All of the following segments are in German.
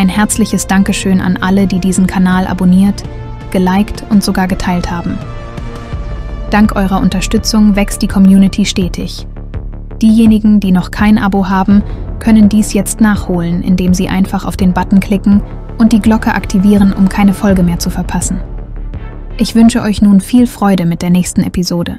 Ein herzliches Dankeschön an alle, die diesen Kanal abonniert, geliked und sogar geteilt haben. Dank eurer Unterstützung wächst die Community stetig. Diejenigen, die noch kein Abo haben, können dies jetzt nachholen, indem sie einfach auf den Button klicken und die Glocke aktivieren, um keine Folge mehr zu verpassen. Ich wünsche euch nun viel Freude mit der nächsten Episode.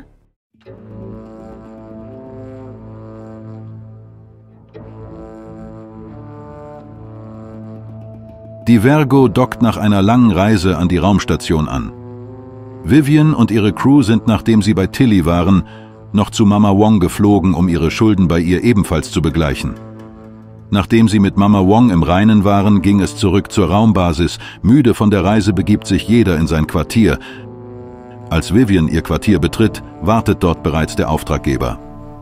Die Vergo dockt nach einer langen Reise an die Raumstation an. Vivian und ihre Crew sind, nachdem sie bei Tilly waren, noch zu Mama Wong geflogen, um ihre Schulden bei ihr ebenfalls zu begleichen. Nachdem sie mit Mama Wong im Reinen waren, ging es zurück zur Raumbasis. Müde von der Reise begibt sich jeder in sein Quartier. Als Vivian ihr Quartier betritt, wartet dort bereits der Auftraggeber.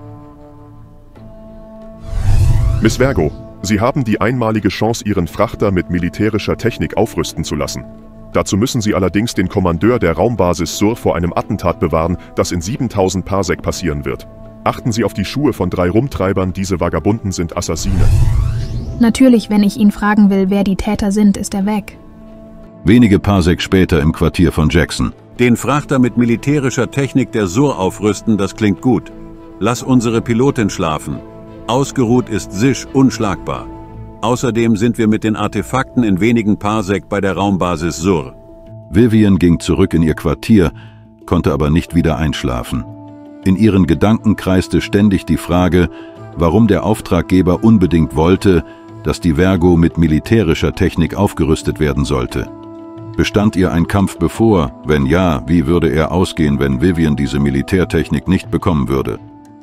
Miss Vergo, Sie haben die einmalige Chance, Ihren Frachter mit militärischer Technik aufrüsten zu lassen. Dazu müssen Sie allerdings den Kommandeur der Raumbasis Sur vor einem Attentat bewahren, das in 7000 Parsec passieren wird. Achten Sie auf die Schuhe von 3 Rumtreibern, diese Vagabunden sind Assassine. Natürlich, wenn ich ihn fragen will, wer die Täter sind, ist er weg. Wenige Parsec später im Quartier von Jackson. Den Frachter mit militärischer Technik der Sur aufrüsten, das klingt gut. Lass unsere Pilotin schlafen. Ausgeruht ist Sish unschlagbar. Außerdem sind wir mit den Artefakten in wenigen Parsec bei der Raumbasis Sur. Vivian ging zurück in ihr Quartier, konnte aber nicht wieder einschlafen. In ihren Gedanken kreiste ständig die Frage, warum der Auftraggeber unbedingt wollte, dass die Vergo mit militärischer Technik aufgerüstet werden sollte. Bestand ihr ein Kampf bevor? Wenn ja, wie würde er ausgehen, wenn Vivian diese Militärtechnik nicht bekommen würde?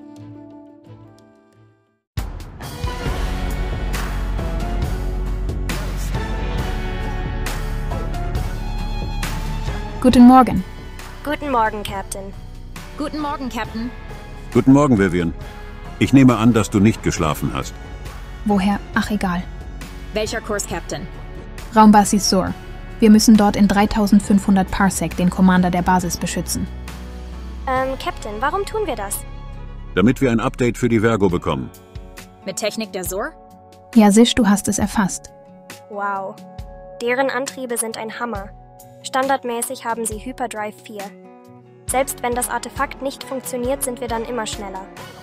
Guten Morgen. Guten Morgen, Captain. Guten Morgen, Captain. Guten Morgen, Vivian. Ich nehme an, dass du nicht geschlafen hast. Woher? Ach, egal. Welcher Kurs, Captain? Raumbasis Sur. Wir müssen dort in 3500 Parsec den Commander der Basis beschützen. Captain, warum tun wir das? Damit wir ein Update für die Vergo bekommen. Mit Technik der Sur? Ja, Sish, du hast es erfasst. Wow. Deren Antriebe sind ein Hammer. Standardmäßig haben sie Hyperdrive 4. Selbst wenn das Artefakt nicht funktioniert, sind wir dann immer schneller.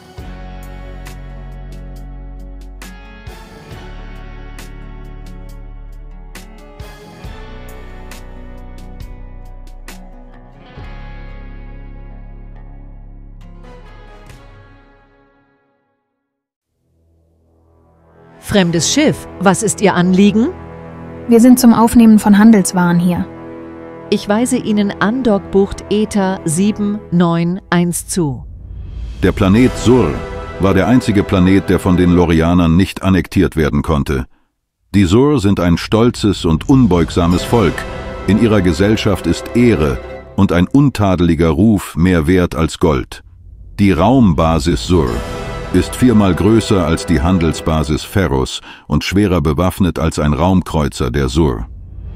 Fremdes Schiff, was ist Ihr Anliegen? Wir sind zum Aufnehmen von Handelswaren hier. Ich weise Ihnen Andockbucht ETA 791 zu. Der Planet Sur war der einzige Planet, der von den Lorianern nicht annektiert werden konnte. Die Sur sind ein stolzes und unbeugsames Volk. In ihrer Gesellschaft ist Ehre und ein untadeliger Ruf mehr wert als Gold. Die Raumbasis Sur ist 4-mal größer als die Handelsbasis Ferros und schwerer bewaffnet als ein Raumkreuzer der Sur.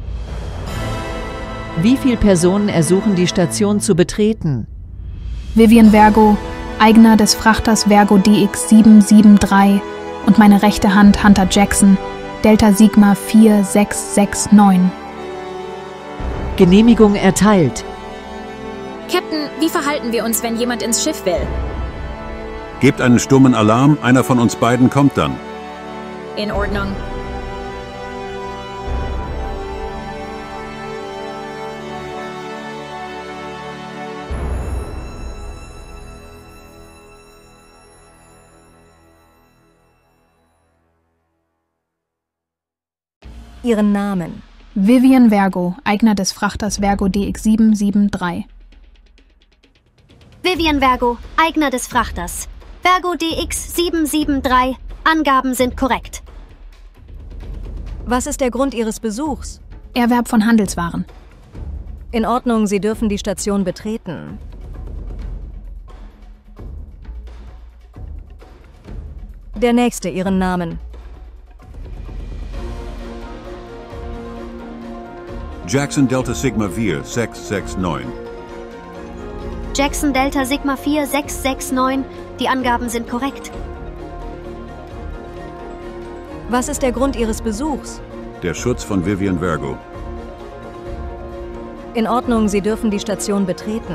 Wie viele Personen ersuchen, die Station zu betreten? Vivian Vergo, Eigner des Frachters Vergo DX773 und meine rechte Hand Hunter Jackson, Delta Sigma 4669. Genehmigung erteilt. Captain, wie verhalten wir uns, wenn jemand ins Schiff will? Gebt einen stummen Alarm, einer von uns beiden kommt dann. In Ordnung. Ihren Namen. Vivian Vergo, Eigner des Frachters Vergo DX773. Vivian Vergo, Eigner des Frachters. Vergo DX773. Angaben sind korrekt. Was ist der Grund Ihres Besuchs? Erwerb von Handelswaren. In Ordnung, Sie dürfen die Station betreten. Der Nächste, Ihren Namen. Jackson Delta Sigma 4669. Jackson Delta Sigma 4669. Die Angaben sind korrekt. Was ist der Grund Ihres Besuchs? Der Schutz von Vivian Vergo. In Ordnung, Sie dürfen die Station betreten.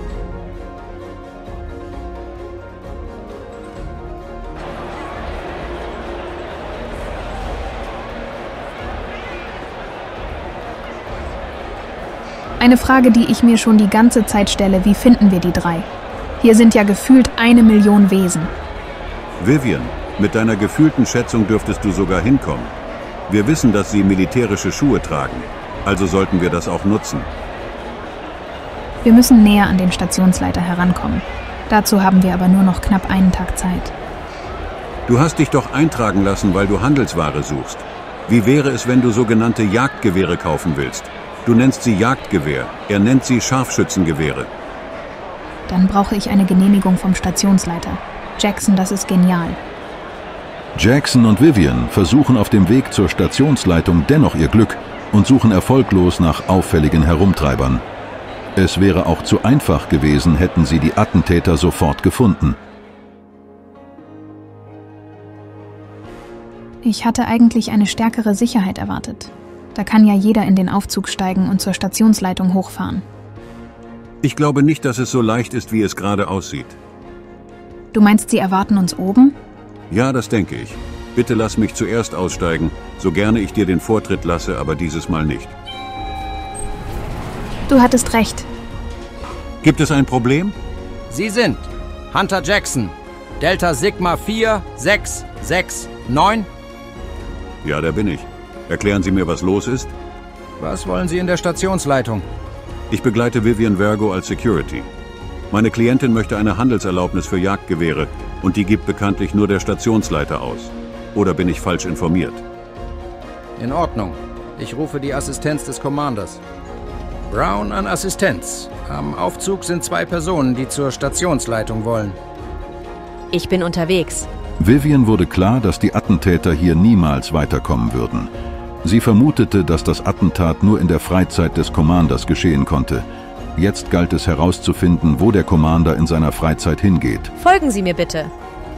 Eine Frage, die ich mir schon die ganze Zeit stelle: Wie finden wir die drei? Hier sind ja gefühlt 1 Million Wesen. Vivian, mit deiner gefühlten Schätzung dürftest du sogar hinkommen. Wir wissen, dass sie militärische Schuhe tragen. Also sollten wir das auch nutzen. Wir müssen näher an den Stationsleiter herankommen. Dazu haben wir aber nur noch knapp einen Tag Zeit. Du hast dich doch eintragen lassen, weil du Handelsware suchst. Wie wäre es, wenn du sogenannte Jagdgewehre kaufen willst? Du nennst sie Jagdgewehr, er nennt sie Scharfschützengewehre. Dann brauche ich eine Genehmigung vom Stationsleiter. Jackson, das ist genial. Jackson und Vivian versuchen auf dem Weg zur Stationsleitung dennoch ihr Glück und suchen erfolglos nach auffälligen Herumtreibern. Es wäre auch zu einfach gewesen, hätten sie die Attentäter sofort gefunden. Ich hatte eigentlich eine stärkere Sicherheit erwartet. Da kann ja jeder in den Aufzug steigen und zur Stationsleitung hochfahren. Ich glaube nicht, dass es so leicht ist, wie es gerade aussieht. Du meinst, sie erwarten uns oben? Ja, das denke ich. Bitte lass mich zuerst aussteigen, so gerne ich dir den Vortritt lasse, aber dieses Mal nicht. Du hattest recht. Gibt es ein Problem? Sie sind Hunter Jackson, Delta Sigma 4669. Ja, da bin ich. Erklären Sie mir, was los ist? Was wollen Sie in der Stationsleitung? Ich begleite Vivian Vergo als Security. Meine Klientin möchte eine Handelserlaubnis für Jagdgewehre und die gibt bekanntlich nur der Stationsleiter aus. Oder bin ich falsch informiert? In Ordnung. Ich rufe die Assistenz des Commanders. Brown an Assistenz. Am Aufzug sind 2 Personen, die zur Stationsleitung wollen. Ich bin unterwegs. Vivian wurde klar, dass die Attentäter hier niemals weiterkommen würden. Sie vermutete, dass das Attentat nur in der Freizeit des Commanders geschehen konnte. Jetzt galt es herauszufinden, wo der Commander in seiner Freizeit hingeht. Folgen Sie mir bitte.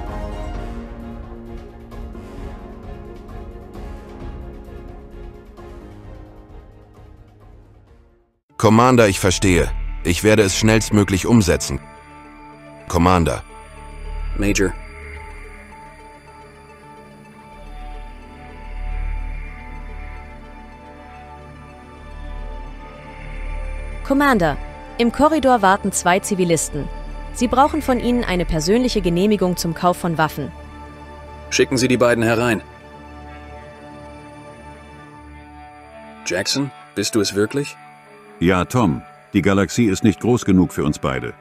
Commander, ich verstehe. Ich werde es schnellstmöglich umsetzen. Commander. Major. Commander, im Korridor warten 2 Zivilisten. Sie brauchen von Ihnen eine persönliche Genehmigung zum Kauf von Waffen. Schicken Sie die beiden herein. Jackson, bist du es wirklich? Ja, Tom. Die Galaxie ist nicht groß genug für uns beide.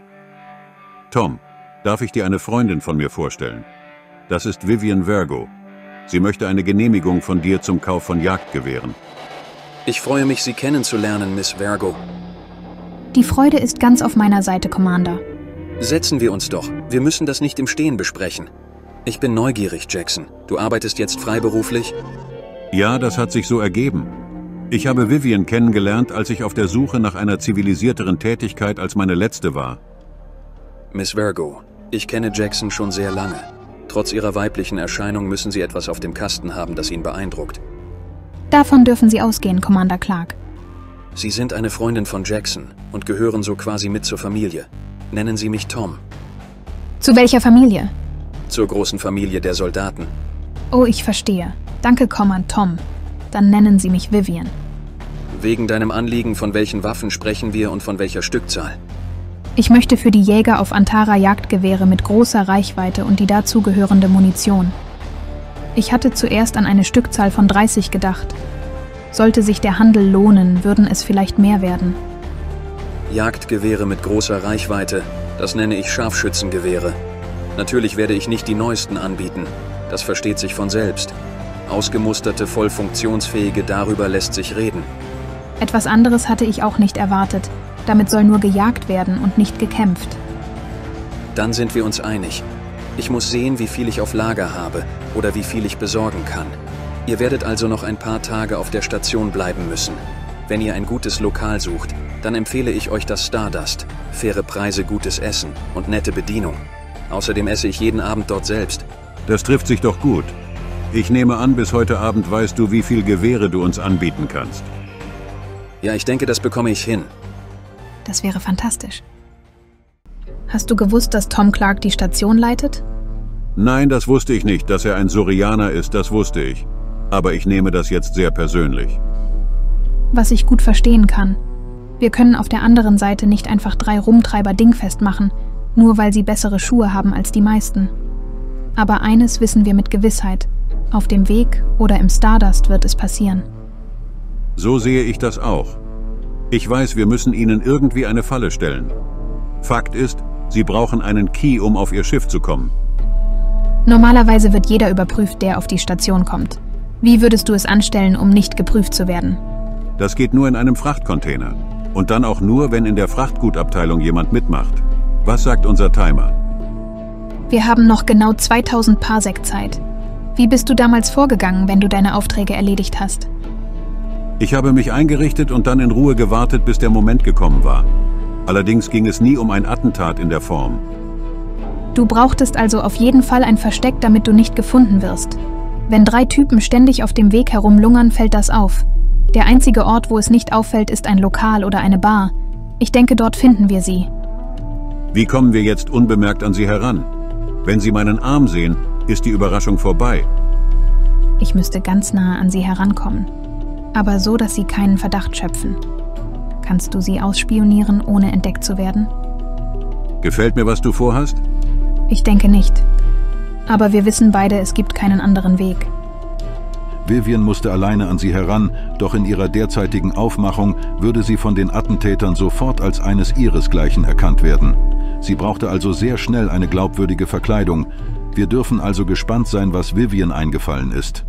Tom, darf ich dir eine Freundin von mir vorstellen? Das ist Vivian Vergo. Sie möchte eine Genehmigung von dir zum Kauf von Jagdgewehren. Ich freue mich, Sie kennenzulernen, Miss Vergo. Die Freude ist ganz auf meiner Seite, Commander. Setzen wir uns doch. Wir müssen das nicht im Stehen besprechen. Ich bin neugierig, Jackson. Du arbeitest jetzt freiberuflich? Ja, das hat sich so ergeben. Ich habe Vivian kennengelernt, als ich auf der Suche nach einer zivilisierteren Tätigkeit als meine letzte war. Miss Vergo, ich kenne Jackson schon sehr lange. Trotz ihrer weiblichen Erscheinung müssen Sie etwas auf dem Kasten haben, das ihn beeindruckt. Davon dürfen Sie ausgehen, Commander Clark. Sie sind eine Freundin von Jackson und gehören so quasi mit zur Familie. Nennen Sie mich Tom. Zu welcher Familie? Zur großen Familie der Soldaten. Oh, ich verstehe. Danke, Command Tom. Dann nennen Sie mich Vivian. Wegen deinem Anliegen, von welchen Waffen sprechen wir und von welcher Stückzahl? Ich möchte für die Jäger auf Antara Jagdgewehre mit großer Reichweite und die dazugehörende Munition. Ich hatte zuerst an eine Stückzahl von 30 gedacht. Sollte sich der Handel lohnen, würden es vielleicht mehr werden. Jagdgewehre mit großer Reichweite, das nenne ich Scharfschützengewehre. Natürlich werde ich nicht die neuesten anbieten, das versteht sich von selbst. Ausgemusterte, voll funktionsfähige, darüber lässt sich reden. Etwas anderes hatte ich auch nicht erwartet. Damit soll nur gejagt werden und nicht gekämpft. Dann sind wir uns einig. Ich muss sehen, wie viel ich auf Lager habe oder wie viel ich besorgen kann. Ihr werdet also noch ein paar Tage auf der Station bleiben müssen. Wenn ihr ein gutes Lokal sucht, dann empfehle ich euch das Stardust. Faire Preise, gutes Essen und nette Bedienung. Außerdem esse ich jeden Abend dort selbst. Das trifft sich doch gut. Ich nehme an, bis heute Abend weißt du, wie viel Gewehre du uns anbieten kannst. Ja, ich denke, das bekomme ich hin. Das wäre fantastisch. Hast du gewusst, dass Tom Clark die Station leitet? Nein, das wusste ich nicht. Dass er ein Surianer ist, das wusste ich. Aber ich nehme das jetzt sehr persönlich. Was ich gut verstehen kann. Wir können auf der anderen Seite nicht einfach 3 Rumtreiber dingfest machen, nur weil sie bessere Schuhe haben als die meisten. Aber eines wissen wir mit Gewissheit. Auf dem Weg oder im Stardust wird es passieren. So sehe ich das auch. Ich weiß, wir müssen ihnen irgendwie eine Falle stellen. Fakt ist, sie brauchen einen Key, um auf ihr Schiff zu kommen. Normalerweise wird jeder überprüft, der auf die Station kommt. Wie würdest du es anstellen, um nicht geprüft zu werden? Das geht nur in einem Frachtcontainer. Und dann auch nur, wenn in der Frachtgutabteilung jemand mitmacht. Was sagt unser Timer? Wir haben noch genau 2000 Parsec Zeit. Wie bist du damals vorgegangen, wenn du deine Aufträge erledigt hast? Ich habe mich eingerichtet und dann in Ruhe gewartet, bis der Moment gekommen war. Allerdings ging es nie um ein Attentat in der Form. Du brauchtest also auf jeden Fall ein Versteck, damit du nicht gefunden wirst. Wenn 3 Typen ständig auf dem Weg herumlungern, fällt das auf. Der einzige Ort, wo es nicht auffällt, ist ein Lokal oder eine Bar. Ich denke, dort finden wir sie. Wie kommen wir jetzt unbemerkt an sie heran? Wenn sie meinen Arm sehen, ist die Überraschung vorbei. Ich müsste ganz nahe an sie herankommen. Aber so, dass sie keinen Verdacht schöpfen. Kannst du sie ausspionieren, ohne entdeckt zu werden? Gefällt mir, was du vorhast? Ich denke nicht. Aber wir wissen beide, es gibt keinen anderen Weg. Vivian musste alleine an sie heran, doch in ihrer derzeitigen Aufmachung würde sie von den Attentätern sofort als eines ihresgleichen erkannt werden. Sie brauchte also sehr schnell eine glaubwürdige Verkleidung. Wir dürfen also gespannt sein, was Vivian eingefallen ist.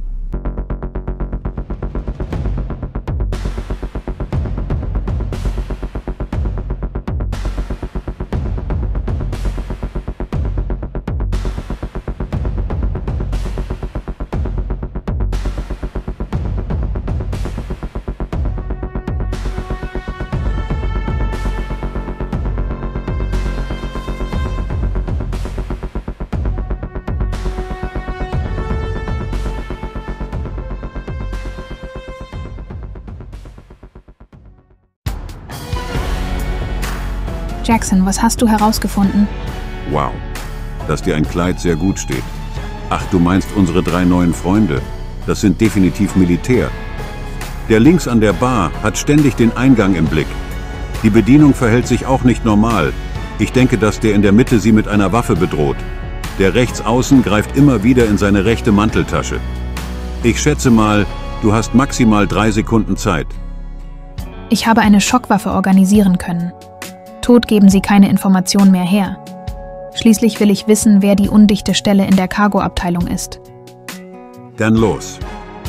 Jackson, was hast du herausgefunden? Wow, dass dir ein Kleid sehr gut steht. Ach, du meinst unsere 3 neuen Freunde? Das sind definitiv Militär. Der links an der Bar hat ständig den Eingang im Blick. Die Bedienung verhält sich auch nicht normal. Ich denke, dass der in der Mitte sie mit einer Waffe bedroht. Der rechts außen greift immer wieder in seine rechte Manteltasche. Ich schätze mal, du hast maximal 3 Sekunden Zeit. Ich habe eine Schockwaffe organisieren können. Tot geben sie keine Information mehr her. Schließlich will ich wissen, wer die undichte Stelle in der Cargo-Abteilung ist. Dann los.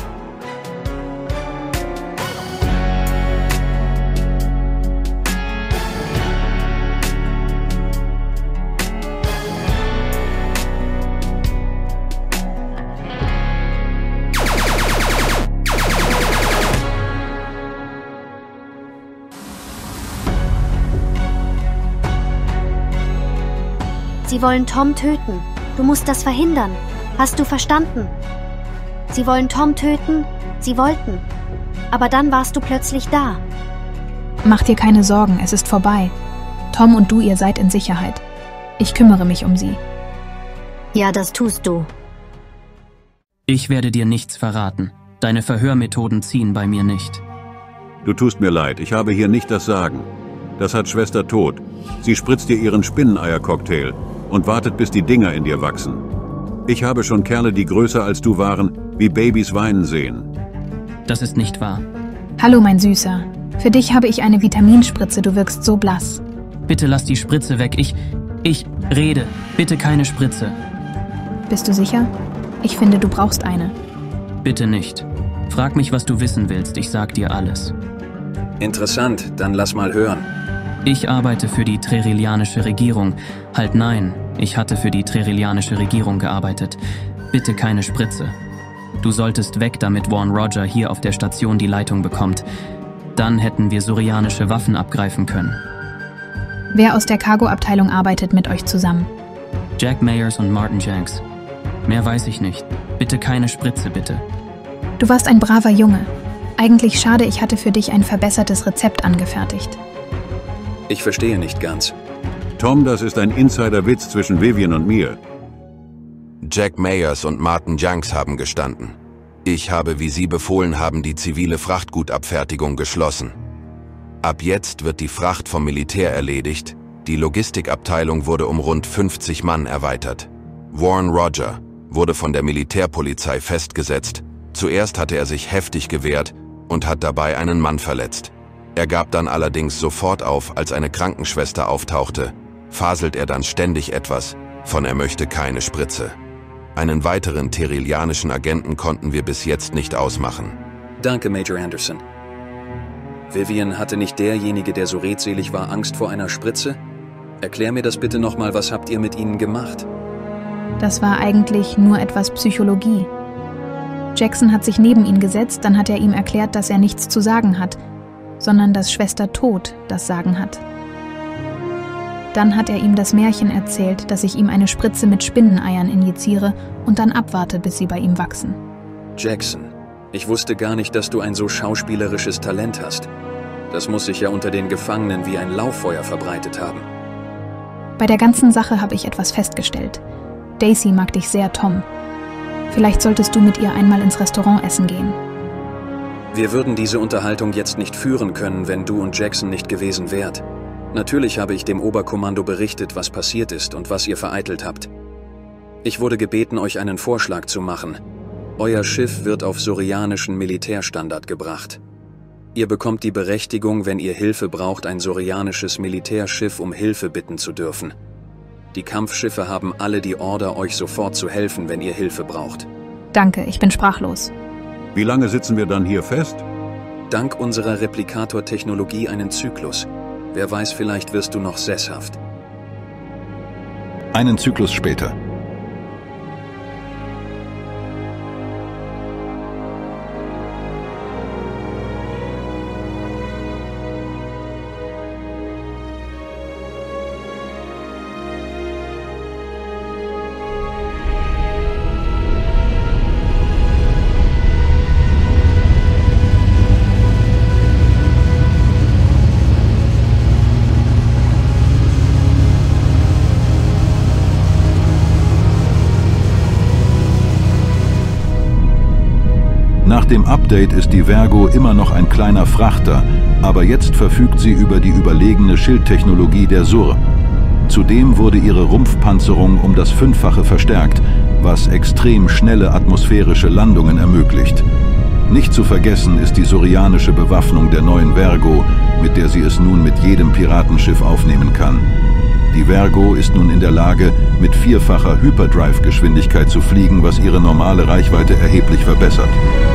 Sie wollen Tom töten. Du musst das verhindern. Hast du verstanden? Sie wollen Tom töten. Sie wollten. Aber dann warst du plötzlich da. Mach dir keine Sorgen, es ist vorbei. Tom und du, ihr seid in Sicherheit. Ich kümmere mich um sie. Ja, das tust du. Ich werde dir nichts verraten. Deine Verhörmethoden ziehen bei mir nicht. Du tust mir leid, ich habe hier nicht das Sagen. Das hat Schwester Tod. Sie spritzt dir ihren Spinneneiercocktail und wartet, bis die Dinger in dir wachsen. Ich habe schon Kerle, die größer als du waren, wie Babys weinen sehen. Das ist nicht wahr. Hallo, mein Süßer. Für dich habe ich eine Vitaminspritze, du wirkst so blass. Bitte lass die Spritze weg. Ich rede. Bitte keine Spritze. Bist du sicher? Ich finde, du brauchst eine. Bitte nicht. Frag mich, was du wissen willst. Ich sag dir alles. Interessant, dann lass mal hören. Ich arbeite für die Trerilianische Regierung. Halt nein, ich hatte für die Trerilianische Regierung gearbeitet. Bitte keine Spritze. Du solltest weg, damit Vaughn Roger hier auf der Station die Leitung bekommt. Dann hätten wir surianische Waffen abgreifen können. Wer aus der Cargo-Abteilung arbeitet mit euch zusammen? Jack Mayers und Martin Jenks. Mehr weiß ich nicht. Bitte keine Spritze, bitte. Du warst ein braver Junge. Eigentlich schade, ich hatte für dich ein verbessertes Rezept angefertigt. Ich verstehe nicht ganz. Tom, das ist ein Insider-Witz zwischen Vivian und mir. Jack Mayers und Martin Janks haben gestanden. Ich habe, wie Sie befohlen haben, die zivile Frachtgutabfertigung geschlossen. Ab jetzt wird die Fracht vom Militär erledigt. Die Logistikabteilung wurde um rund 50 Mann erweitert. Warren Roger wurde von der Militärpolizei festgesetzt. Zuerst hatte er sich heftig gewehrt und hat dabei einen Mann verletzt. Er gab dann allerdings sofort auf, als eine Krankenschwester auftauchte. Faselt er dann ständig etwas von er möchte keine Spritze. Einen weiteren terillianischen Agenten konnten wir bis jetzt nicht ausmachen. Danke, Major Anderson. Vivian, hatte nicht derjenige, der so redselig war, Angst vor einer Spritze? Erklär mir das bitte nochmal, was habt ihr mit ihnen gemacht? Das war eigentlich nur etwas Psychologie. Jackson hat sich neben ihn gesetzt, dann hat er ihm erklärt, dass er nichts zu sagen hat, sondern dass Schwester Tod das Sagen hat. Dann hat er ihm das Märchen erzählt, dass ich ihm eine Spritze mit Spinneneiern injiziere und dann abwarte, bis sie bei ihm wachsen. Jackson, ich wusste gar nicht, dass du ein so schauspielerisches Talent hast. Das muss sich ja unter den Gefangenen wie ein Lauffeuer verbreitet haben. Bei der ganzen Sache habe ich etwas festgestellt. Daisy mag dich sehr, Tom. Vielleicht solltest du mit ihr einmal ins Restaurant essen gehen. Wir würden diese Unterhaltung jetzt nicht führen können, wenn du und Jackson nicht gewesen wärt. Natürlich habe ich dem Oberkommando berichtet, was passiert ist und was ihr vereitelt habt. Ich wurde gebeten, euch einen Vorschlag zu machen. Euer Schiff wird auf sorianischen Militärstandard gebracht. Ihr bekommt die Berechtigung, wenn ihr Hilfe braucht, ein sorianisches Militärschiff um Hilfe bitten zu dürfen. Die Kampfschiffe haben alle die Order, euch sofort zu helfen, wenn ihr Hilfe braucht. Danke, ich bin sprachlos. Wie lange sitzen wir dann hier fest? Dank unserer Replikator-Technologie einen Zyklus. Wer weiß, vielleicht wirst du noch sesshaft. Einen Zyklus später. Nach dem Update ist die Vergo immer noch ein kleiner Frachter, aber jetzt verfügt sie über die überlegene Schildtechnologie der Sur. Zudem wurde ihre Rumpfpanzerung um das 5-fache verstärkt, was extrem schnelle atmosphärische Landungen ermöglicht. Nicht zu vergessen ist die sorianische Bewaffnung der neuen Vergo, mit der sie es nun mit jedem Piratenschiff aufnehmen kann. Die Vergo ist nun in der Lage, mit 4-facher Hyperdrive-Geschwindigkeit zu fliegen, was ihre normale Reichweite erheblich verbessert.